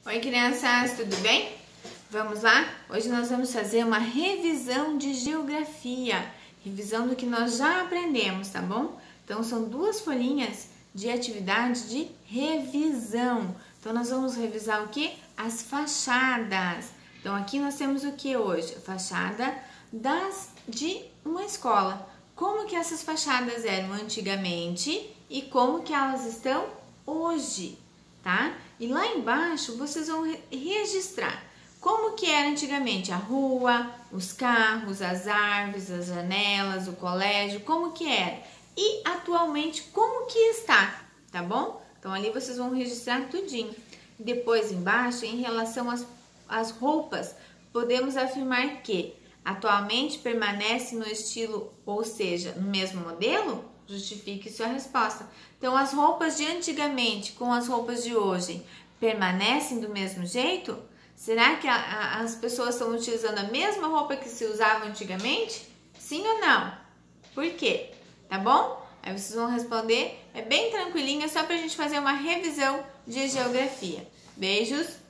Oi, crianças, tudo bem? Vamos lá? Hoje nós vamos fazer uma revisão de geografia, revisão do que nós já aprendemos, tá bom? Então, são duas folhinhas de atividade de revisão. Então, nós vamos revisar o que? As fachadas. Então, aqui nós temos o que hoje? A fachada de uma escola. Como que essas fachadas eram antigamente e como que elas estão hoje, tá? E lá embaixo vocês vão registrar como que era antigamente a rua, os carros, as árvores, as janelas, o colégio, como que era. E atualmente como que está, tá bom? Então ali vocês vão registrar tudinho. Depois embaixo, em relação às roupas, podemos afirmar que atualmente permanece no estilo, ou seja, no mesmo modelo? Justifique sua resposta. Então, as roupas de antigamente com as roupas de hoje permanecem do mesmo jeito? Será que as pessoas estão utilizando a mesma roupa que se usava antigamente? Sim ou não? Por quê? Tá bom? Aí vocês vão responder, é bem tranquilinho, é só pra gente fazer uma revisão de geografia. Beijos!